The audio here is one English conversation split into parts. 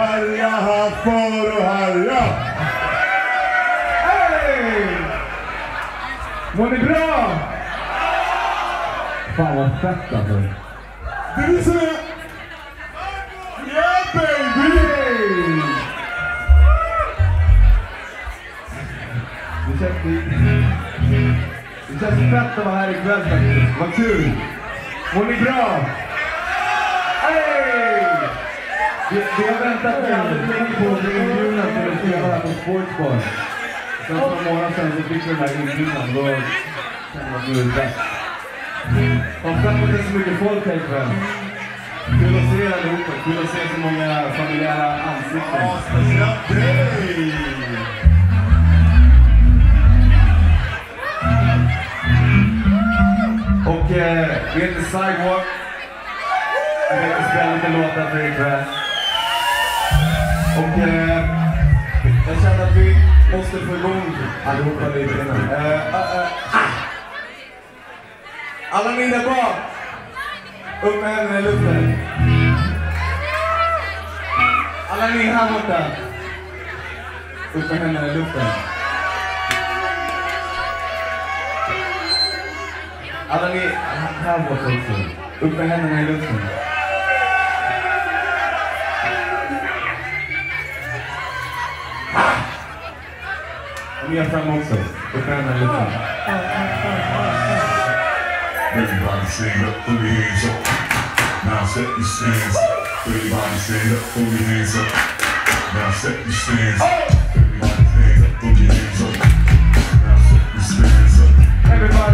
härja här för och härja. Hej! Mår ni bra? Fan vad fett alltså. Det är så... Yeah baby! Det känns fett att vara här ikväll faktiskt. Vad kul! Mår ni bra? Hej! Vi har väntat väldigt länge på inbjudan till att spela här på SPORTSBAR. Sen för några månader sedan så fick vi den här inbjudan. Då kände man att nu är det bäst. Och fram att det är så mycket folk här ikväll. Kul att se er allihopa. Kul att se så många familjära ansikten. Ja, speciellt dig! Och vi heter Sidewalk. Jag tänkte spela lite låtar för ikväll. Och jag känner att vi måste få igång allihopa lite innan. Alla ni där bak. Upp med händerna i luften. Alla ni här borta. Upp med händerna i luften. Alla ni här borta också. Upp med händerna i luften. Och ni är fram också. Upp med händerna i luften. Everybody stand up, throw your hands up. Now set your stands up. Everybody stand up, throw your hands up. Now set your stands up. Everybody stand up, throw your hands up. Now set your stands up. Everybody.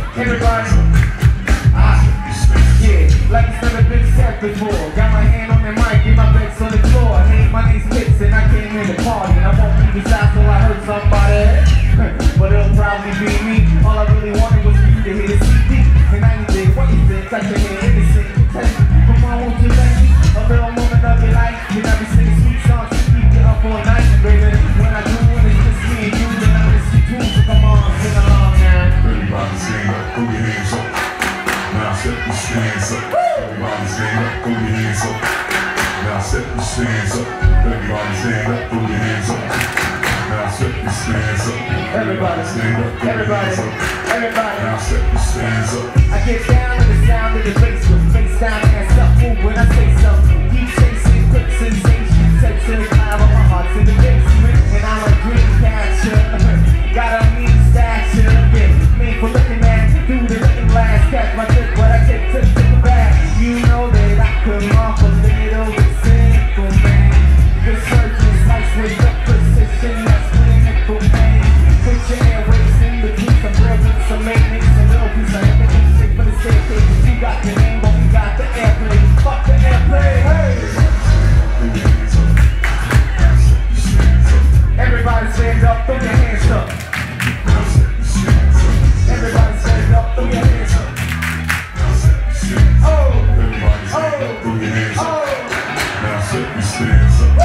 Yeah, like it's never been said before. Got my hand on the mic, in my bed's on the floor. Hey, my name's Pitts and I came here to party. And I won't leave this out till I heard somebody. But it'll probably be me. All I really wanted was for you to hit a CD. And I did what you think, touch your head innocent. Come on, won't you let me? A little moment of your life. You never sing sweet songs to keep you up all night. Baby, when I do, when it's just me and you, then I miss you too. So come on, sing along now. Everybody stand up, throw your hands up. Now set your stands up. Everybody stand up, throw your hands up. Now set your stands up. Everybody stand up, throw your hands up. Now set your stands up. Everybody stand up, throw your hands up. Everybody. Now set your stands up. I get down to the sound of the bass with face down and up. Move when I say something. Keep chasing quick sensations. Takes in the cloud of my heart's in the basement. And I'm a green catcher. Got a mean stature. Yeah, made for looking at through the looking glass. Catch my trick, what I take to the back. You know that I come off a little bit simple, man. The surgeon's nice with the precision that's clinical, man. Put your airways in between some brilliance, some maintenance, a little piece of everything. Shit for the staircase. You got the name, but we got the airplane. Fuck the airplane, hey! Everybody stand up, throw your hands up. Everybody stand up, throw your hands up. Oh! Everybody stand up, throw your hands up. Now set your stands up.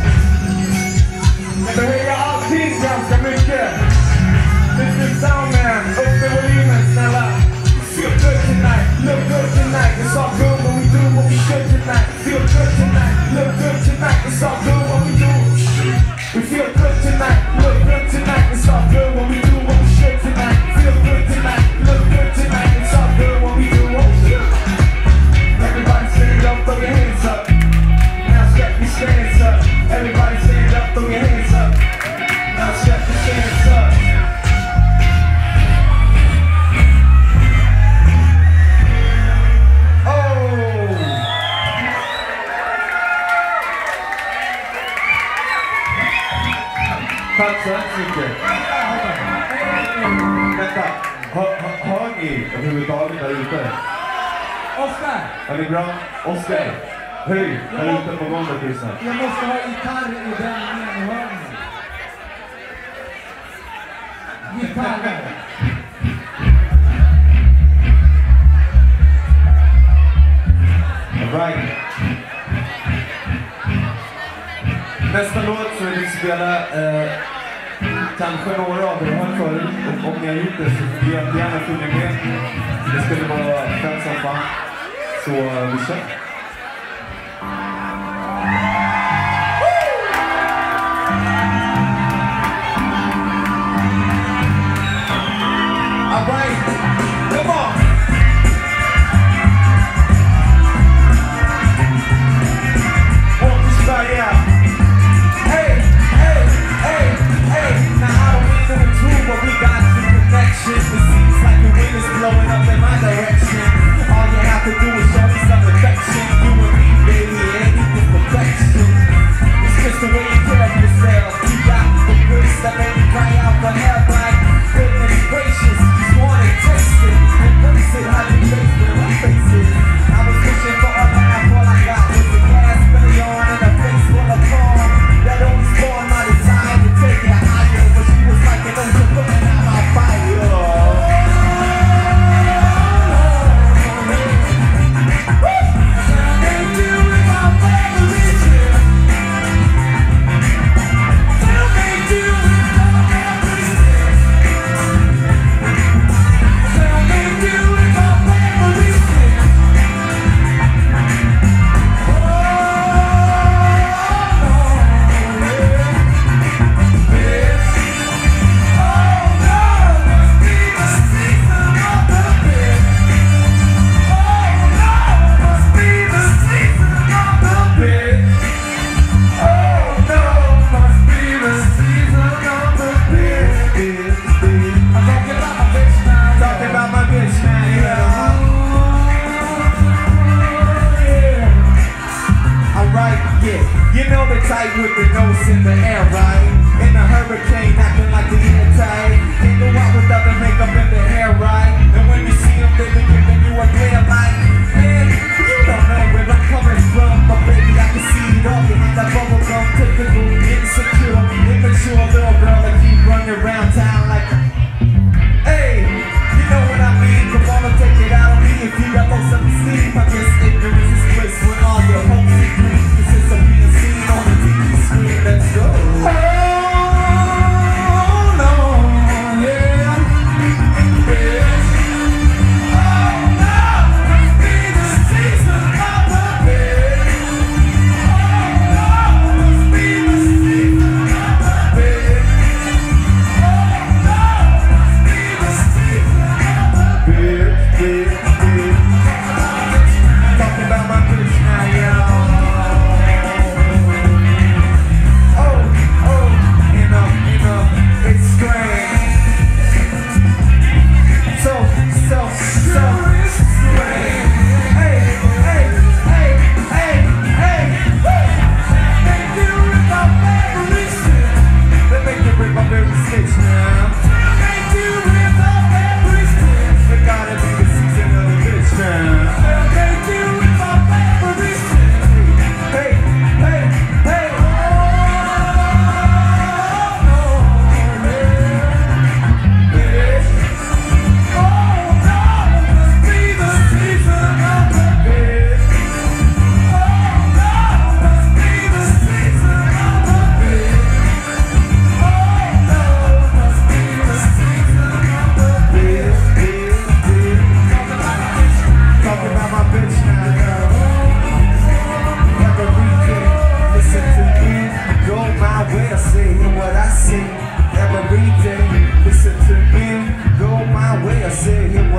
Jag behöver alltid ganska mycket. This is Soundman, upp med volymen, snälla. Feel good tonight, look good tonight. It's all good when we do what we should tonight. Feel good tonight, look good tonight. It's all good when we do what we should. We feel good tonight, look good tonight. It's all good when we do what we should tonight. Feel good tonight, look good tonight. It's all good when we do what we should. Everybody stand up, throw your hands up. Now step your stands up. Everybody stand up, throw your hands up. Now step your stands up. Tack så mycket. Vänta, hör ni överhuvudtaget där ute? Oskar! Är ni bra? Oskar, höj där ute på golvet lyssna. Jag måste ha gitarr i den hörningen. Gitarr! All right. Nästa låt så vill vi spela kanske några av er har förut. Och om ni har gjort det så får jag gärna följa med. Det skulle vara fett som fan. Så vi kör.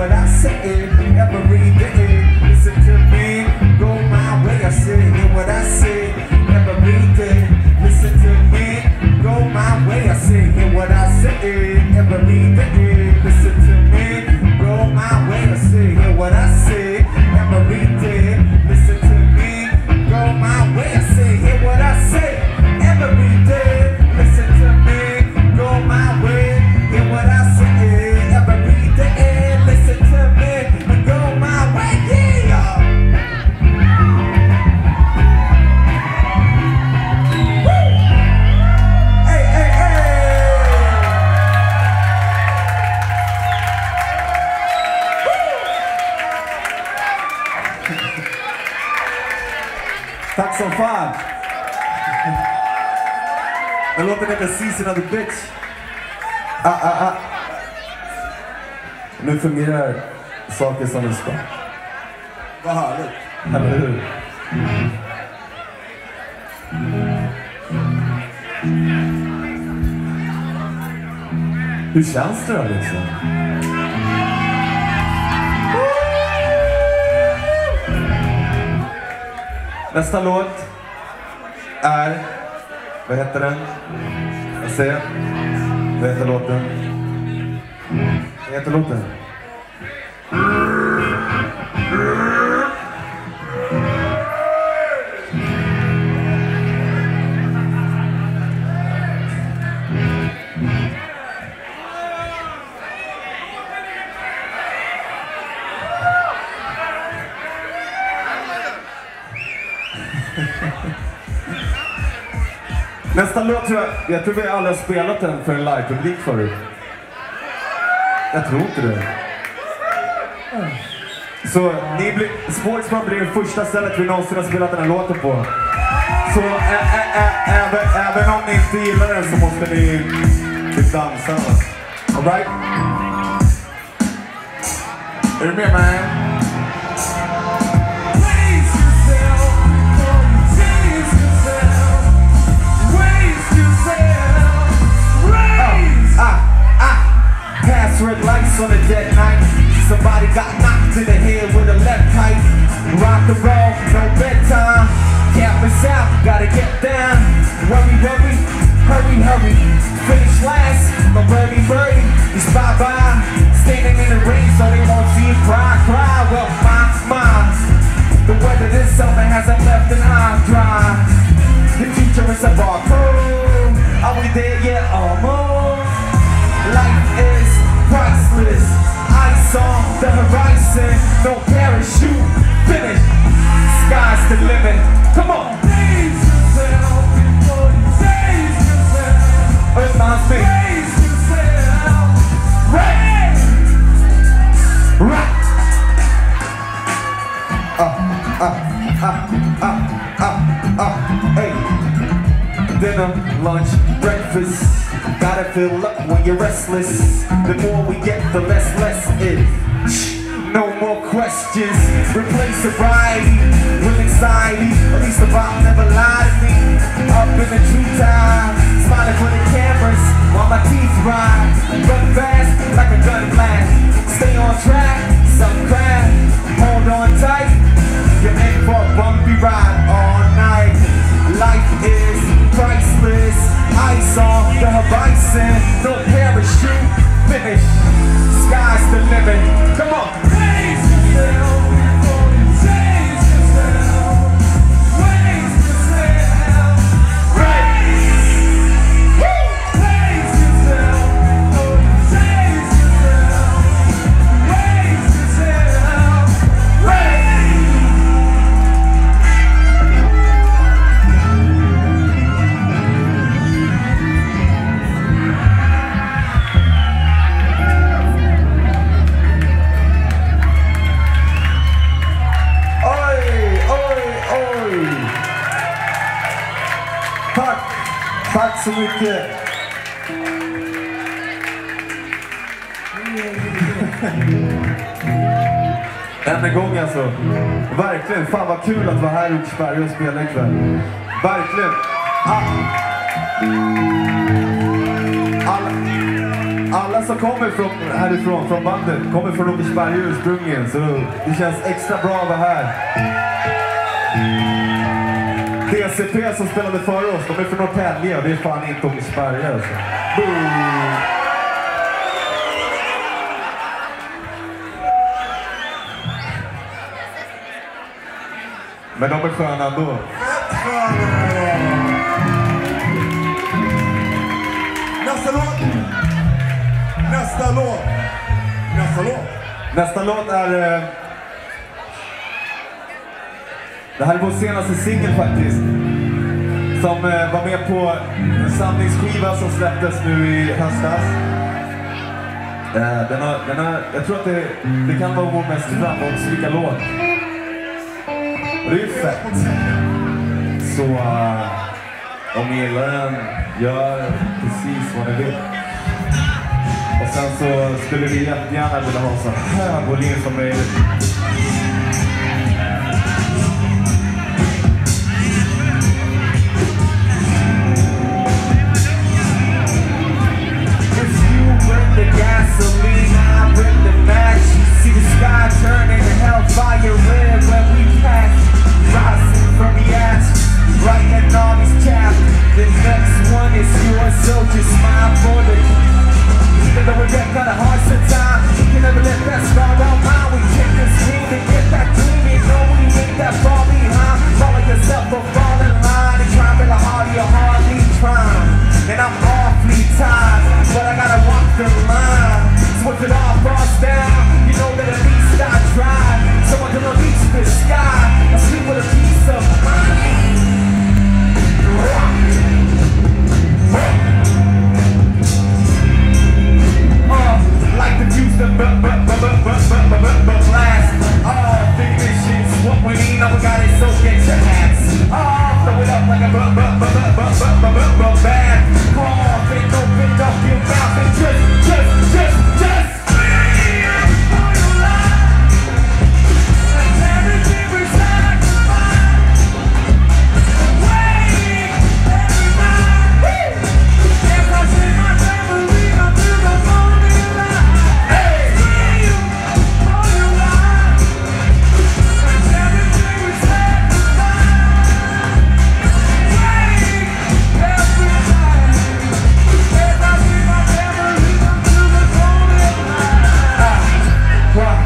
what I say every day. Listen to me, go my way. I say, hear what I say every day. Listen to me, go my way. I say, hear what I say every day. Listen to me, go my way. I say, hear what I say every day. Listen to me, go my way. I say, hear what I say every day. Listen to me, go my way. Hear what I say every day. Listen to me, go my way. Yeah. Woo! Hey, hey, hey. Tack som fan. Den låten heter Season of the Bitch. Nu fungerar saker som det ska. Vad härligt. Eller hur? Hur känns det då liksom? Nästa låt är... Vad heter den? Jag ser. Vad heter låten? Vad heter låten? Nästa låt tror jag tror vi alla har spelat den för en livepublik förut. Jag tror inte det. Så SPORTSBAR blir det första stället vi någonsin har spelat den här låten på. Så även om ni inte gillar den så måste ni dansa. All right? Är du med, man? Red lights on a dead night. Somebody got knocked in the head with a left kite. Rock and roll, no bedtime. Cap us out, gotta get down. Worry, worry, hurry, hurry. Finish last, no birdie, birdie. It's bye-bye. Standing in the rain so they won't see you cry, cry. Well, my. The weather this summer hasn't left an eye dry. The future is a barcode. Are we there yet? Almost. Life is priceless, ice on the horizon, no parachute, finish, sky's the limit, come on. Raise yourself before you raise yourself. It reminds me. Raise yourself. Raise. Right. Hey. Dinner, lunch, breakfast. Gotta fill up when you're restless. The more we get, the less it. No more questions. Replace sobriety with anxiety. At least the bomb never lied to me. Up in the treetop, smiling for the cameras while my teeth ride. Run fast like a gun blast. Stay on track, some crash. Hold on tight. You're in for a bumpy ride all night. Life is priceless. Ice on the horizon, no parachute, finish, sky's the limit, come on. Raise yourself before you change yourself. Raise yourself. Raise. Woo! Raise yourself before you change yourself. Raise yourself. Raise. Tack så mycket. Än en gång alltså. Verkligen, fan vad kul att vara här i ÅKERSBERGA och spela ikväll. Verkligen. Alla som kommer från härifrån, från bandet, kommer från ÅKERSBERGA ursprungligen, så det känns extra bra att vara här. DCP som spelade före oss, de är från Norrtälje och det är fan inte ÅKERSBERGA alltså. Men de är sköna ändå. Nästa låt. Nästa låt är... det här är vår senaste singel faktiskt. Som var med på en samlingsskiva som släpptes nu i höstas. Jag tror att det kan vara vår mest framgångsrika låt. Och det är ju fett. Så om ni gillar den, gör precis vad ni vill. Och sen så skulle vi jättegärna vilja ha så hög volym som möjligt. The gasoline, I bring the match. See the sky turning to hellfire red when we pass. Rising from the ashes, writing all these chapters. The next one is yours, so just smile for the. Even though we get kinda hard sometimes, we can never let that scar on mine. We take this dream and get that dream. You know we ain't that far behind. Follow yourself or fall in line and try really hard, you're hardly trying. And I'm awfully tired, but I gotta walk the line. So if it all falls down, you know that at least I tried. So I'm gonna reach the sky, I sleep with a piece of mind. Like the juice, the blast. Big missions, what we need, now we got it, so get your hats. Throw it up like a band. Cough and open up your mouth and just scream for your life. And everything we sacrifice. Waiting every night. As I see my family until the morning light. Scream for your life. And everything we sacrifice. Waiting every night. As I see my family until the morning light.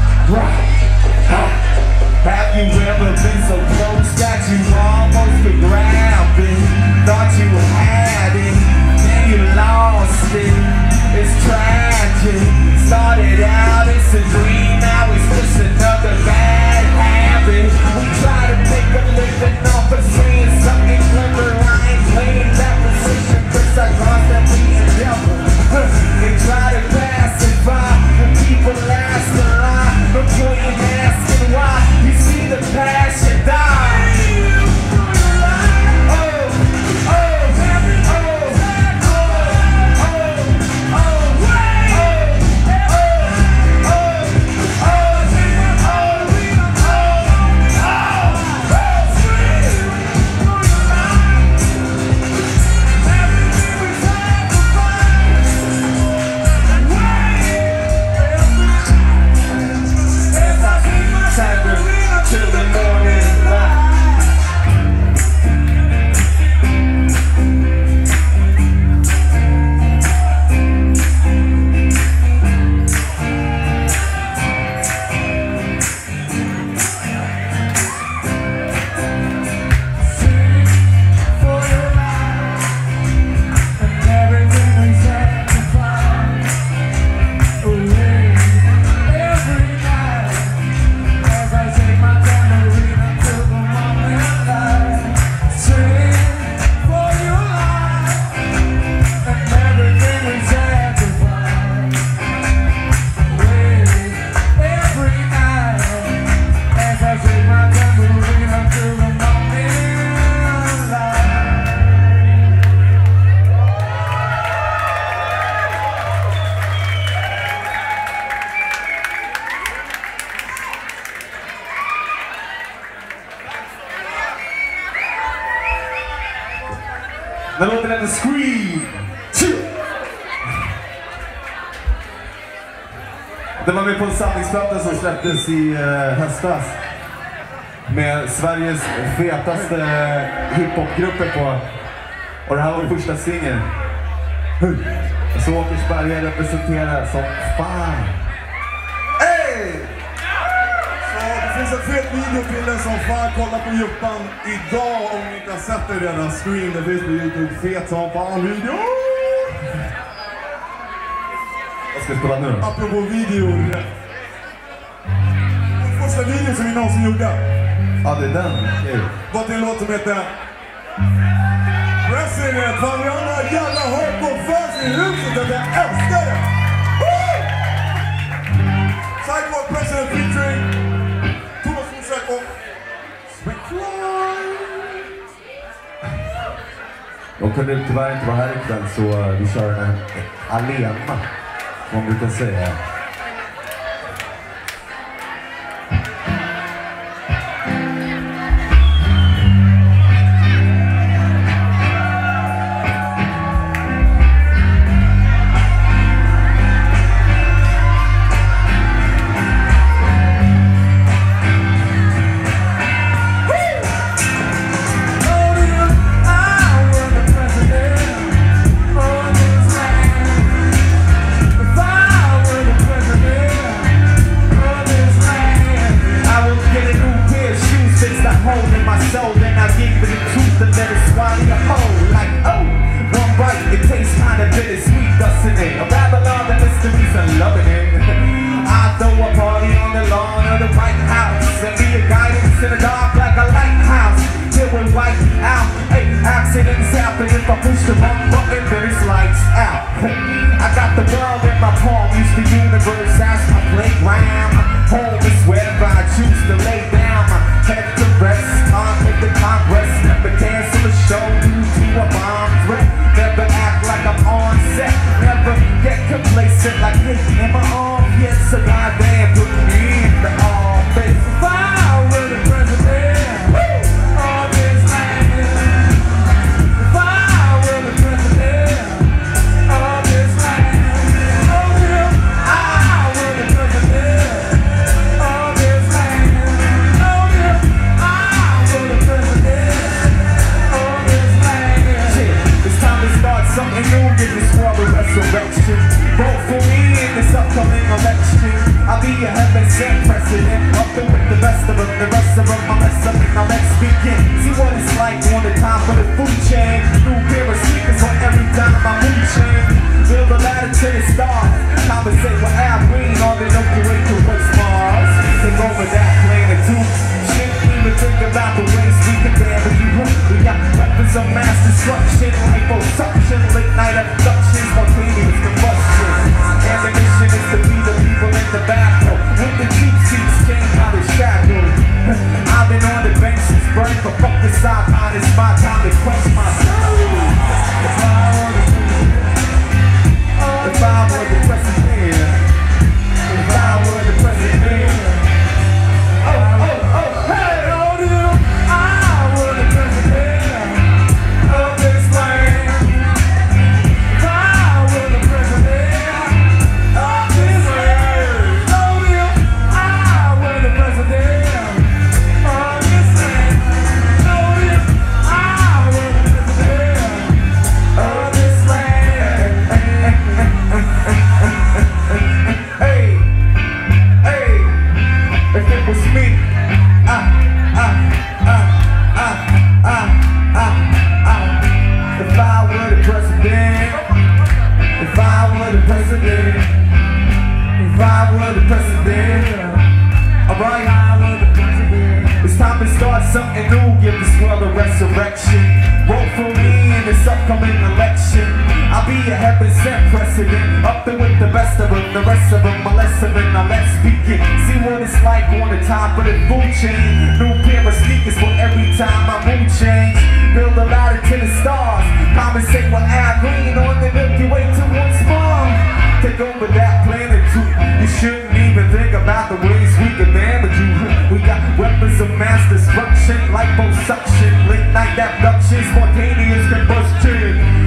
Have you ever been so close that you almost could grab it? Thought you had it, then you lost it. It's tragic. Started out as a dream, now it's just another bad habit. We try to make a living off of seeing something clever. I ain't playing that position, cause I constantly endeavor. They try to pacify when people ask a lie. But you ain't asking why. You see the passion die. Den låten heter Scream. Det var med på en samlingsplatta som släpptes i höstas. Med Sveriges fetaste hiphopgrupper på. Och det här var första singeln. Så ÅKERSBERGA representerar som fan. Hey! Så det finns en fet video till den som fan. Kolla på Juppan idag om ni inte har sett det redan. Stream, det finns på YouTube. Fet som fan video. Vad ska vi spela nu då? Apropå videor. Första videon som vi någonsin gjorde. Ja, det är den. Okay. Vad det låter som heter President. Fan, vi har några jävla hardcore-fans i huset att jag älskar det. Sidewalk President featuring Thomas Forsek och Spectral. De kunde tyvärr inte vara här ikväll så vi kör den alena. Som man brukar säga.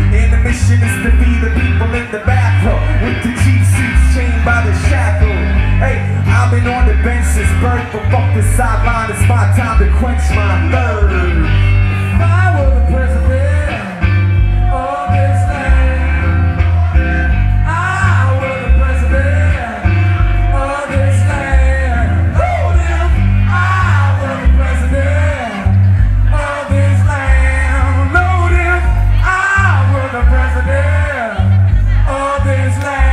Mission is to be the people in the back row with the cheap seats chained by the shackle. I've been on the bench since birth, but fuck the sideline, it's my time to quench my thirst. If I were the president of this land, I were the president of this land. Hold him, I were the president of this land. Load him, I were the president of this land.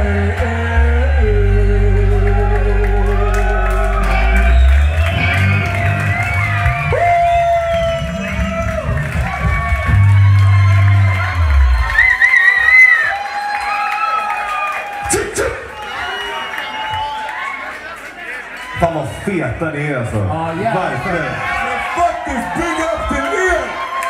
Fan vad feta ni är alltså. Ja, jävlar. Verkligen. Faktiskt, big up till er!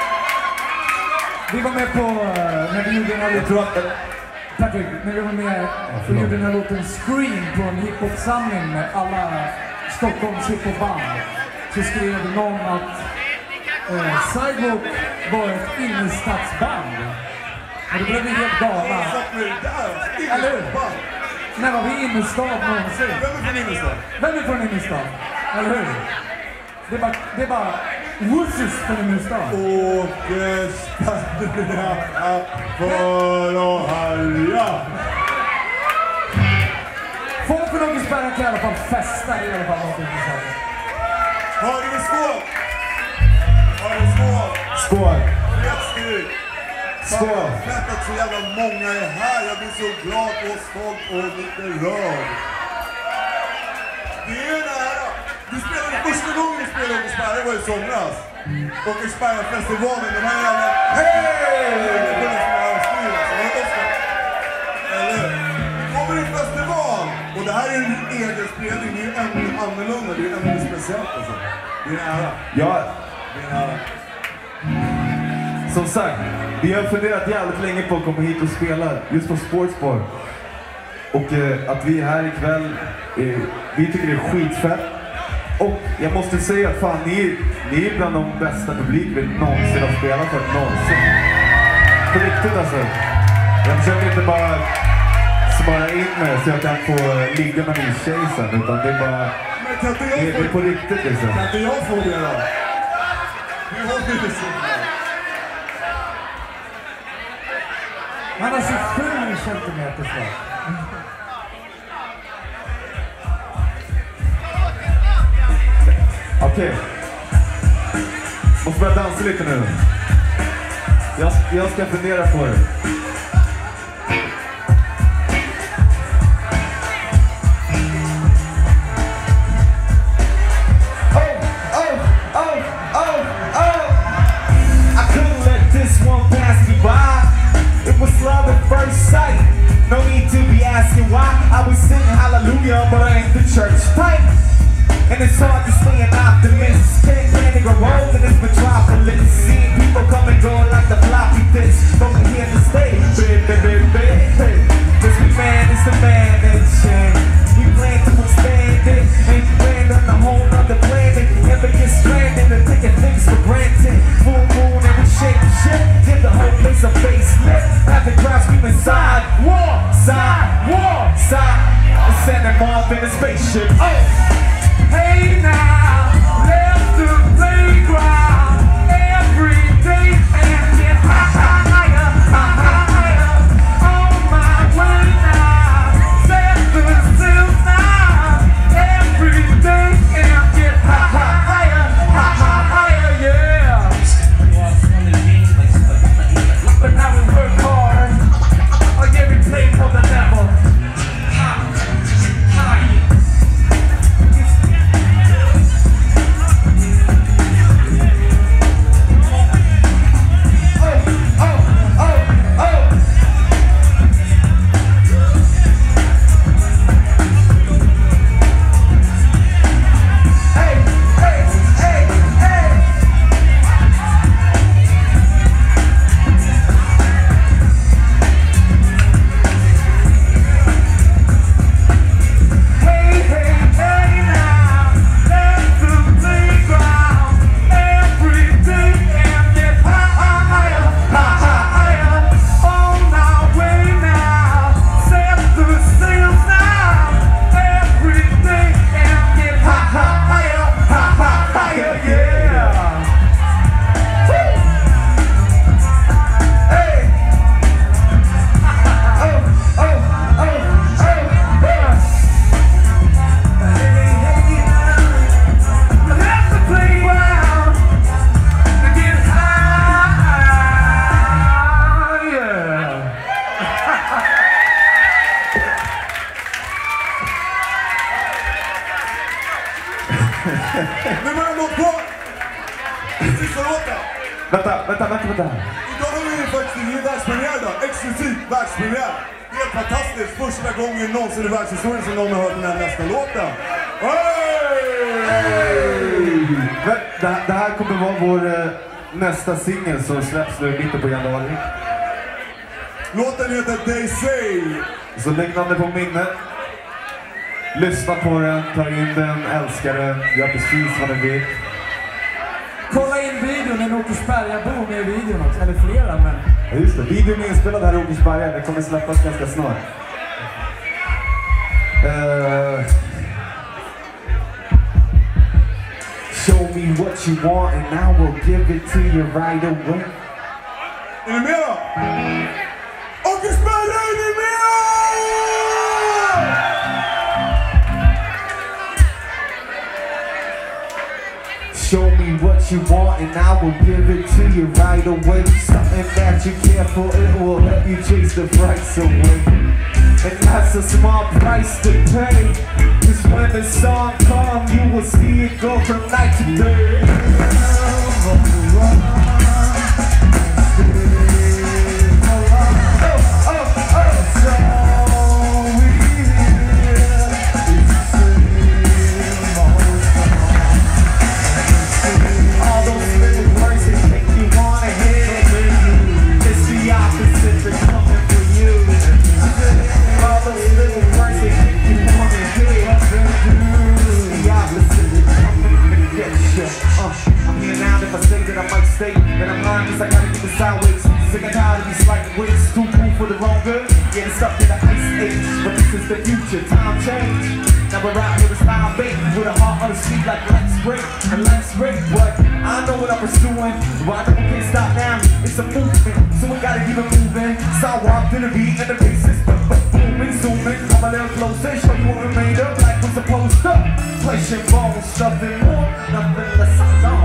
Vi var med på, när vi gjorde den här Jag tror att... Patrick, när vi var med och gjorde den här låten Scream på en hiphop-samling med alla Stockholms hiphop-band, så skrev någon att Sidewalk var ett innerstadsband. Och det blev vi helt galna. Eller hur? När var vi innerstad någonsin? Vem är från innerstad? Vem är från innerstad? Eller hur? Det är bara wusses från innerstad. ÅKERSBERGA för att härja. Folk från ÅKERSBERGA kan i alla fall festa i alla fall någonting. Hörde vi skål? Hörde skål? Skål! Rättstyr! Skål! Fett att så jävla många är här. Jag blir så glad och stolt och lite rörd. Det är nära. Du spelade första gången vi spelade ÅKERSBERGA var i somras. ÅKERSBERGA-festivalen, de här jävla... Hej! Eller? Nu kommer en festival! Och det här är en egen spelning. Det är ju ännu annorlunda. Det är ännu speciellt alltså. Det är nära. Ja, Det är nära. som sagt, vi har funderat jävligt länge på att komma hit och spela just på SPORTSBAR. Och att vi är här ikväll, vi tycker det är skitfett. Och jag måste säga att fan, ni är bland de bästa publik vi någonsin har spelat för någonsin. På riktigt alltså. Jag försöker inte bara smara in mig så jag kan få ligga med min tjej sen, utan det är bara... Men kan inte jag Det är på riktigt liksom. Kan inte jag få det då? Vi har det så bra. Han har 27 centimeter svart. Okej. Måste börja dansa lite nu. Jag ska fundera på det. I couldn't let this one pass me by. It was love at first sight. No need to be asking why. I was singing hallelujah, but I ain't the church type. And it's hard to stay an optimist. Can't plan to grow old in this metropolis. Seeing people come and go like the floppy disk. Don't be here to stay. This man is the managing. We plan to expand it. Ain't planned on a whole nother planet. Never get stranded and taking things for granted. Full moon and we shake shit. Give the whole place a facelift. Have the crowd screaming sidewalk, sidewalk, side. And send them off in a spaceship. Oh! Hey now, left the playground every day and get higher, higher. On my way now, set the sails now every day and get higher, higher, yeah. But now we work hard, again we play for the devil. Nu är det något kvar! Sista låten! Vänta. Idag har vi faktiskt ingen världspremiär då. Exklusiv världspremiär. Helt fantastiskt. Första gången någonsin i världshistorien som någon har hört den här nästa låten. Det här kommer vara vår nästa singel som släpps nu i mitten på januari. Låten heter They Say. Så lägg namnet på minnet. Lyssna på den, ta in den, älska den, gör precis vad den vill. Kolla in videon, en ÅKERSBERGA-bo med i videon också, eller flera men... Ja just det, videon är inspelad här i ÅKERSBERGA, den kommer släppas ganska snart. Show me what you want and I will give it to you right away. Är ni med då? ÅKERSBERGA, är ni med? Show me what you want and I will give it to you right away. Something that you care for, it will let you chase the price away. And that's a small price to pay. Cause when the song comes, you will see it go from night to day. Time change. Now we're out here with style bait, with a heart on the street like let's break. But I know what I'm pursuing. Why we can't stop now? It's a movement, so we gotta keep it moving. Sidewalk to the beat and the basis, booming, zooming. Come a little closer, show you what we made up like we're supposed to. Flesh and bones, nothing more, nothing less.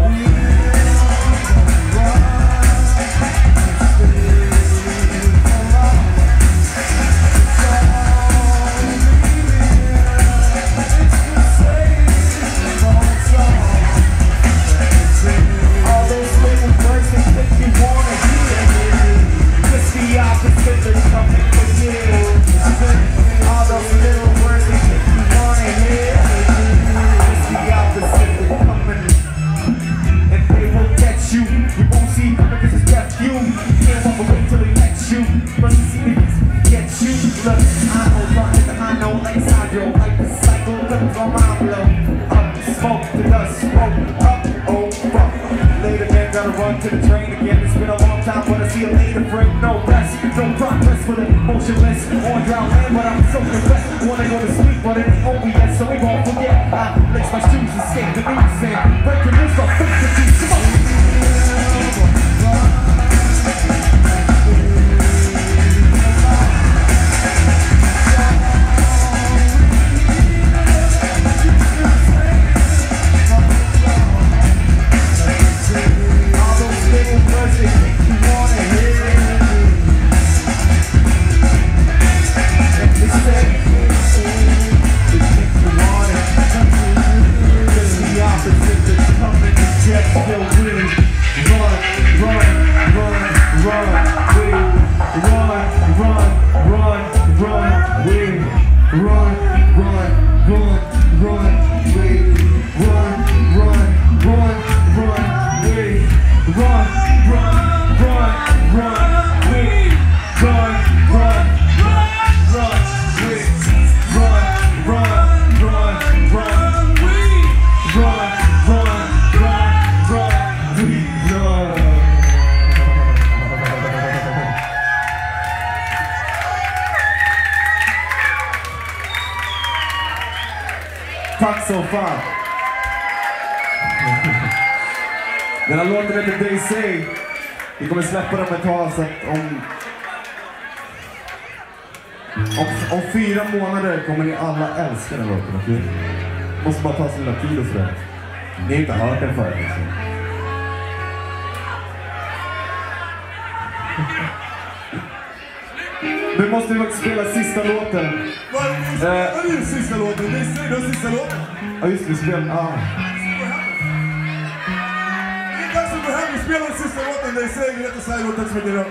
To the train again, it's been a long time, but I see a later break. No rest, no progress for the motionless on dry land, but I'm so depressed. Wanna go to sleep, but it ain't over yet, so we won't forget. I lace my shoes and skate the news and break the news off 50. Come on. Tack så fan. Den här låten heter They Say. Vi kommer släppa den ett tag så att om 4 månader kommer ni alla älska den låten, okej? Måste bara ta sin lilla tid och sådär. Ni har inte hört den förut liksom. Nu måste vi faktiskt spela sista låten. Vad är det sista låten? Det är sista låten. Ja just det, spel. går hem och spelar den sista låten. Det säger vi heter Sidewalk. Tack så mycket då.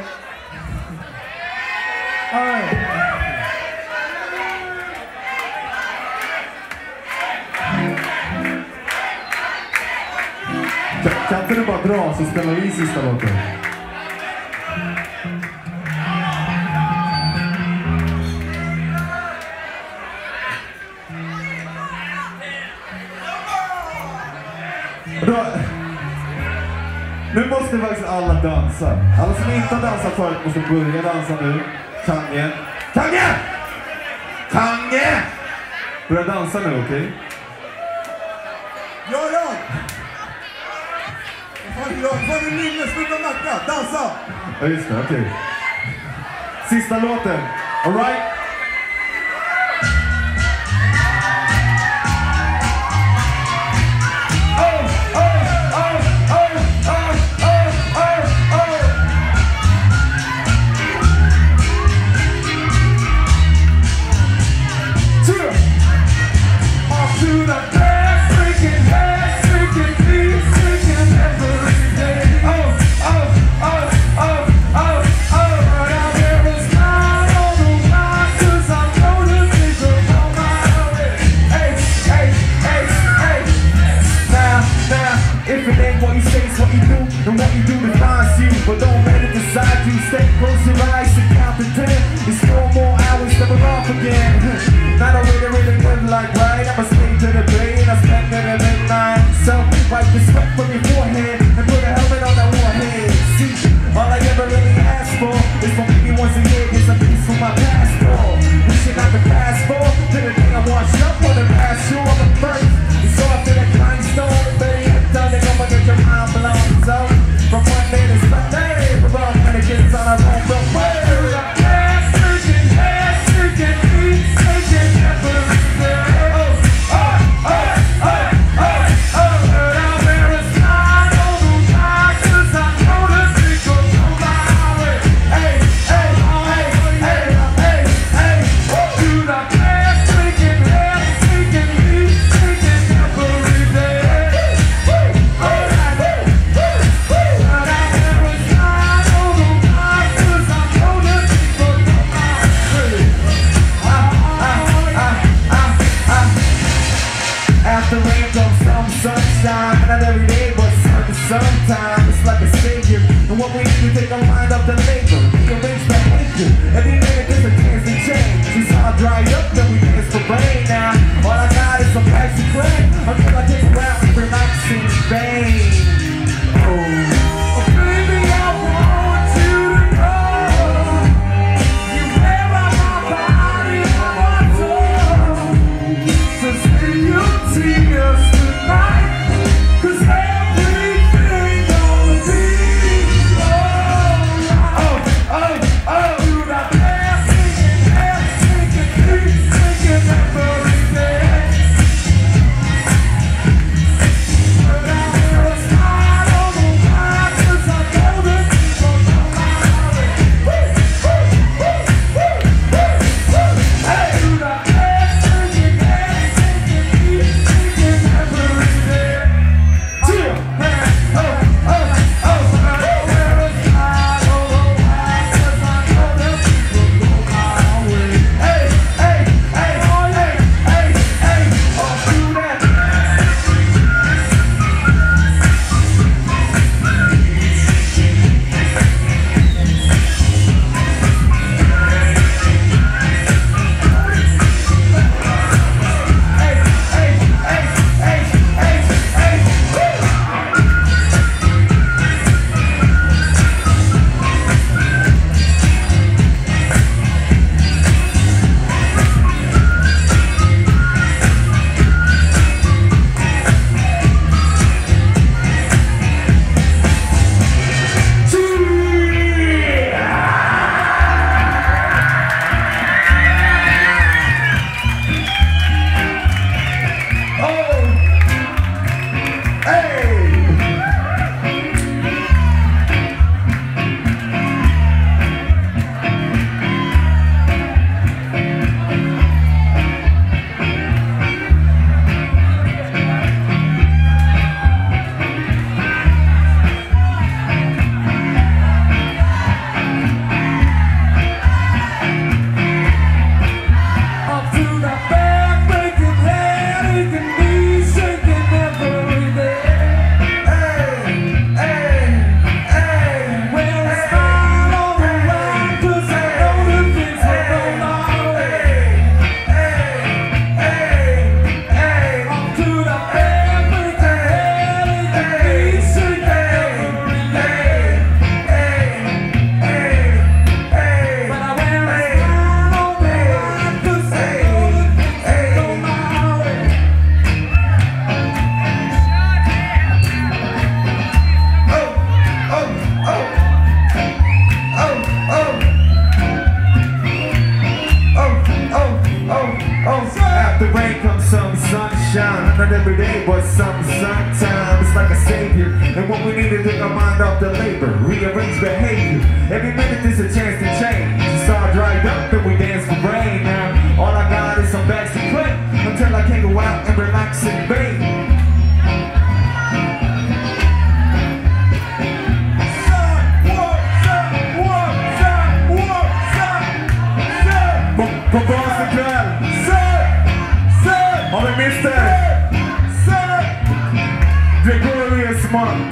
Kan inte du bara dra så spelar vi sista låten? Nu måste faktiskt alla dansa. Alla som inte har dansat förut måste börja dansa nu. Kange! Kange! Kange! Börja dansa nu, okej? Ja! Vad är din minne? Sluta nacka! Dansa! Ja, just det, okej. Sista låten. All right? But don't let it decide you. Stay close your eyes and count to 10. It's 4 more hours, then we're off again. Not a way to really live like right. I'ma stay to the day and I spend it at midnight. So wipe the sweat from your forehead and put a helmet on that warhead. See, all I ever really ask for is for me once a year get some peace from my passport. Wishing I could pass for to the day I washed up on the last shoe on the first. It's all to that grindstone. Better yet done, they gonna get your mind blown. So from one day to Sunday, we're all gonna get on our own the way. After rain comes some sunshine. Not every day, but sometimes it's like a savior. And what we need to take our mind up the labor, rearrange the nature. Every minute there's a chance to change. We saw dry up, then we dance for rain. Now all I got is some icy rain until I take a round and relax in vain. sunshine. Not every day, but sometimes it's like a savior. And what we need to do is mind up the labor, rearrange behavior. Every minute is a chance to change. The star dried up, then we dance for rain. Now all I got is some bags to play until I can go out and relax and bathe. På basen kväll. Har vi Mr. Gregorius Monk.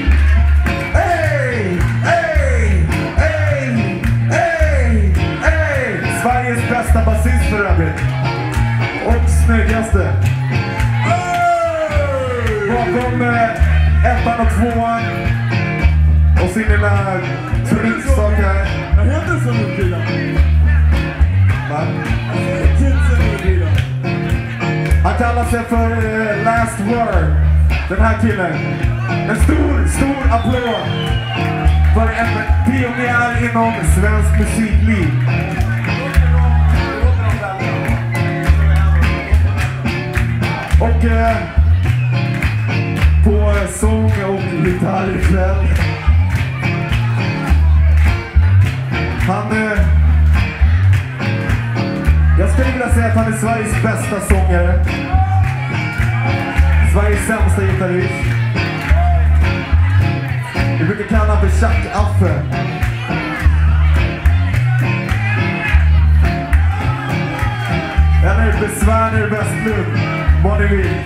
Hey, hey, hey, hey, hey. Sveriges bästa basist för övrigt. Och snyggaste. Bakom ettan och tvåan. Och sin lilla trycksaker. Jag heter så mycket killar. Han kallar sig för Last Word. Den här killen. En stor applåd för en pionjär inom svensk musikliv. Och på sång och gitarrkväll. Jag skulle vilja säga att han är Sveriges bästa sångare. Sveriges sämsta gitarrist. Vi brukar kalla honom för Chuck Affe. Eller Besvärner Westlund. Vad ni vill.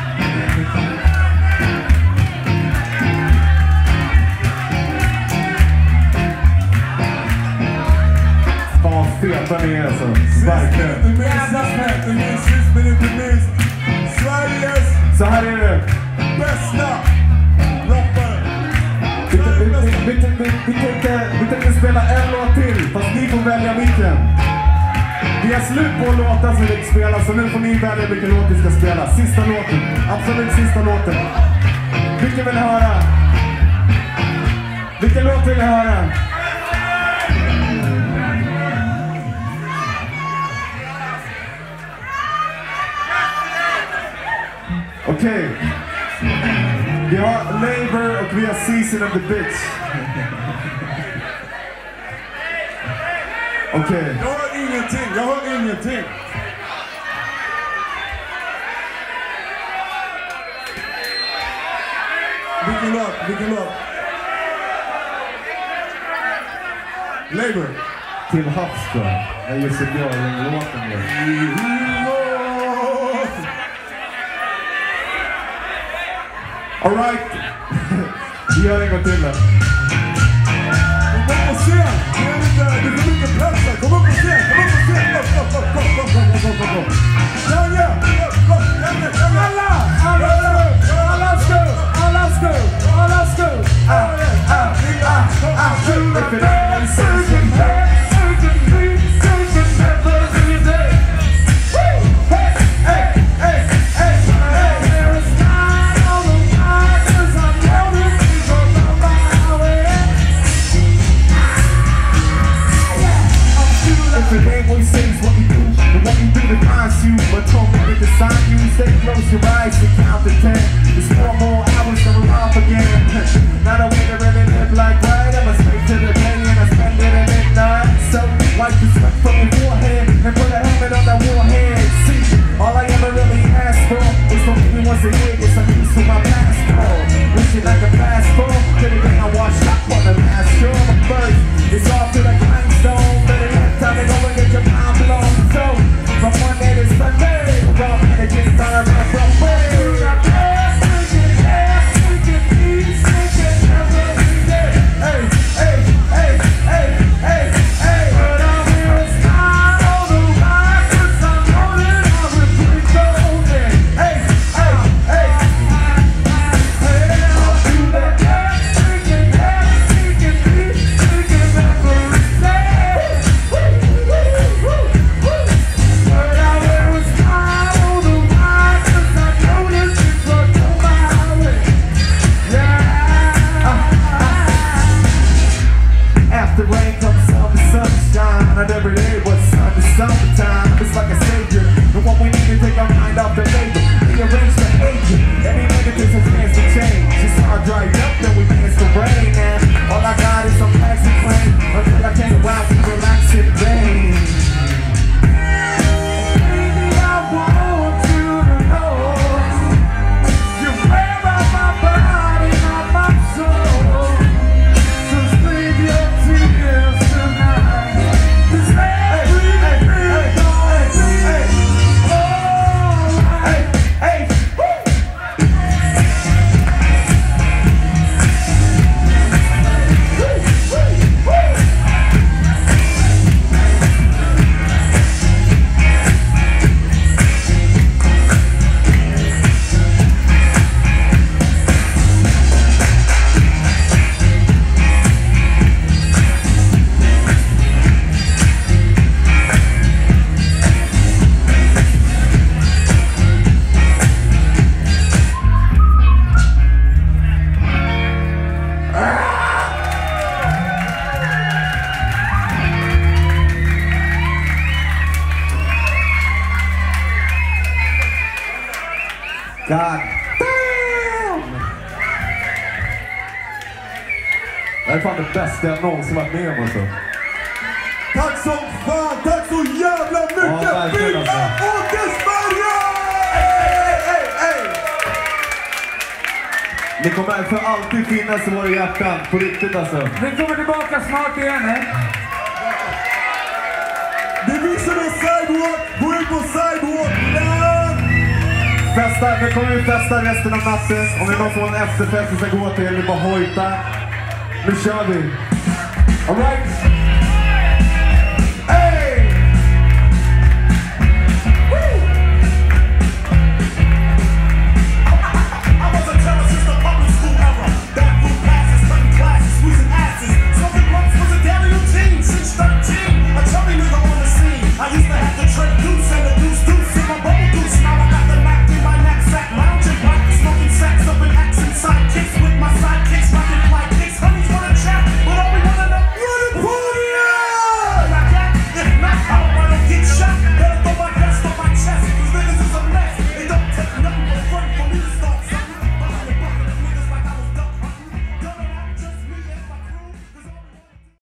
Fan, feta ni är alltså. Verkligen. Men inte minst Sveriges Så här är det. bästa rappare. Vi tänkte spela en låt till, fast ni får välja vilken. Vi har slut på låtar som vi vill spela, så nu får ni välja vilken låt vi ska spela. Sista låten, absolut sista låten. Vilken vill ni höra? Vilken låt vill ni höra? Okej. Vi har Labor och vi har Season of the Bitch. Okej. Jag hör ingenting. Vilken låt? Labor. Till Havsström. Jag just så bra i låten nu. All right. Vi gör en gång till det. Kom upp på scen! Det är för mycket plats här. Kom upp på scen! Kom! Close your eyes and count to 10. There's 4 more hours to run off again. Not a way to really live like right. I'ma stay to the day and I spend it at midnight. So wipe the sweat from your forehead and put a helmet on that warhead. See, all I ever really asked for is for me once a year get some use for my passport. Wishing I could fast forward to the day I washed up on the last show. But first, it's off to the grindstone. Better have time to go and get your mind blown. So from Monday to Sunday, we're all gonna get started from way. God damn! Det här är fan det bästa jag någonsin varit med om alltså. Tack som fan, tack så jävla mycket! Ja, verkligen, Big alltså. up ÅKERSBERGA! Ni kommer för alltid finnas i våra hjärtan, på riktigt alltså. Vi kommer tillbaka snart igen, eh? Det visar oss Sidewalk, gå in på Sidewalk, Festa, nu kommer vi festa resten av natten. Om det är någon som har en efterfest vi ska gå till, vi bara hojta. Nu kör vi. All right.